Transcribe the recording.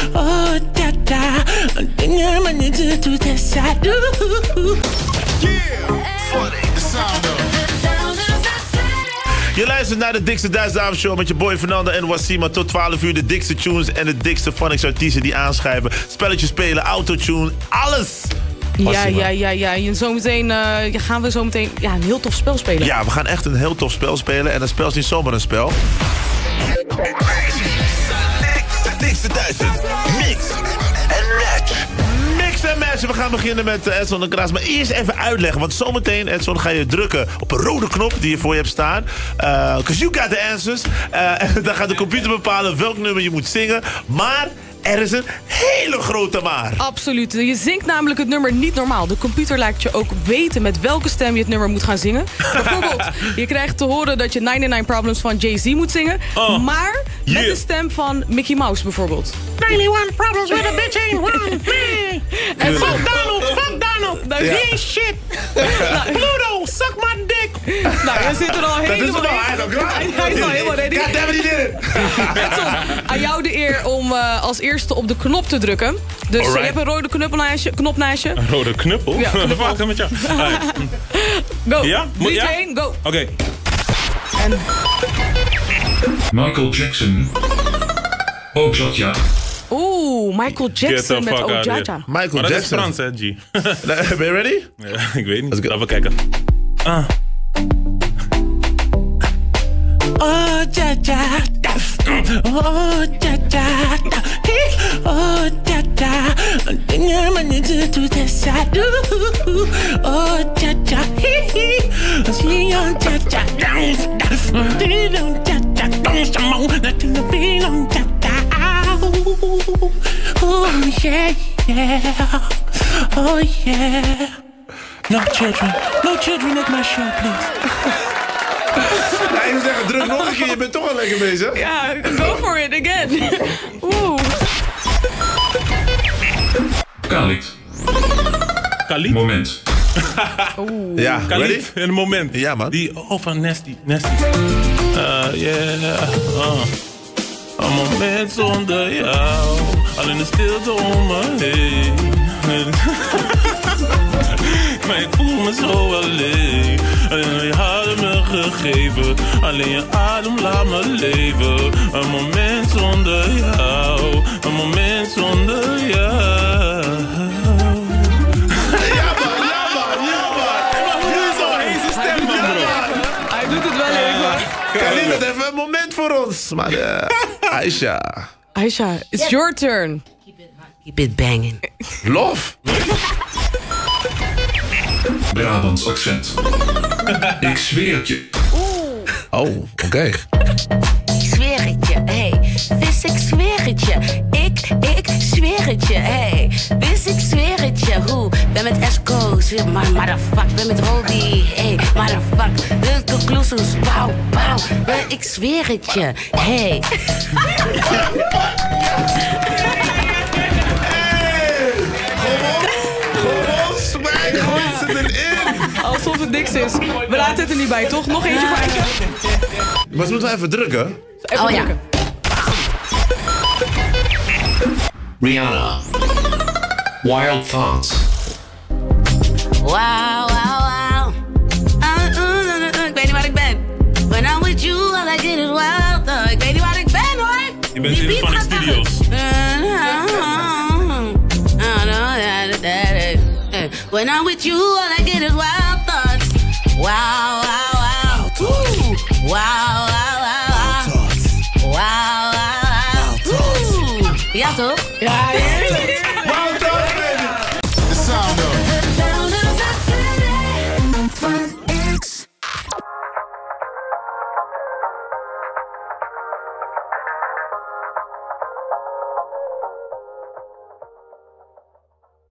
Oh, da-da. Dingen maar niet te doen, dat zij doen. Je luistert naar de Dikste Dance-avondshow met je boy Fernando en Wassima. Tot 12 uur de dikste tunes en de dikste Phonics-artiesten die aanschrijven. Spelletjes spelen, autotune, alles. Ja. En zometeen gaan we zometeen een heel tof spel spelen. Ja, we gaan echt een heel tof spel spelen. En dat spel is niet zomaar een spel. De dikste 1000. Mix en match. Mix en match. We gaan beginnen met Edson de Kraas. Maar eerst even uitleggen. Want zometeen, Edson, ga je drukken op een rode knop die je voor je hebt staan. Because you got the answers. En dan gaat de computer bepalen welk nummer je moet zingen. Maar er is een hele grote maar. Absoluut. Je zingt namelijk het nummer niet normaal. De computer laat je ook weten met welke stem je het nummer moet gaan zingen. Bijvoorbeeld, je krijgt te horen dat je 99 Problems van Jay-Z moet zingen. Maar met de stem van Mickey Mouse bijvoorbeeld. 91 problems with a bitch ain't one. En fuck Donald. Nou, he ain't shit. Pluto, suck my dick. Nou, je zit er al helemaal in. Hij is al helemaal ready. Goddammit, he did it. Edson, aan jou de eer om als eerste op de knop te drukken. Dus je hebt een rode knop naast je. Een rode knuppel? Ja, knuppel. Wat met jou? Go. Ja? 3, 2, 1, go. Oké. En... Michael Jackson. Oh, Jaja. Oeh, Michael Jackson met Oh Jaja. Michael Maar dat is Jackson. Frans, hè, G? Ben je ready? Ja, ik weet niet. Laten we kijken. Oh, Jaja. Oh, Jaja. Oh, Jaja. Dingen maar niet te doen, dat zij doen. Oh, Jaja. Zie je, Jaja. Oh, yeah, yeah. Oh, yeah. No children at my show, please. Nee, ik moet zeggen, druk nog een keer. Je bent toch al lekker bezig. Ja, go for it again. Oeh. Khalid? Moment. Ja, ready? Khalid, in een moment. Ja, man. Die, van Nasty. Een moment zonder jou. Al in de stilte om me heen. Maar ik voel me zo alleen. Alleen je adem me gegeven. Alleen je adem laat me leven. Een moment zonder jou. Een moment zonder jou. Ja, man. Deze stem, man, bro. Hij doet het wel even. Khalid had even een moment voor ons. Maar Aisha. Aisha, it's your turn. Keep it banging. Lof. Brabants accent. Ik zweer het je. Oh, oké. Ik zweer het je, hey. Vis, ik zweer het je. Ik zweer het je, hey. Vis, ik zweer het je. Hoe? Ben met Esco's, motherfuck. Ben met Robbie, hey. Motherfuck. De conclusions, pauw. Ik zweer het je, hey. Gooi ze erin. Alsof het niks is. We laten het er niet bij, toch? Nog eentje voor Aisha. Maar ze moeten even drukken. Even drukken. Rihanna. Wild Thoughts. Wow. Ik weet niet waar ik ben. When I'm with you, all I get is wild. Ik weet niet waar ik ben, hoor. Je bent in de Phonics Studios. When I'm with you, all I get is wild thoughts. Wow. Ooh. Wow. Ooh. Ja, toch? Ja.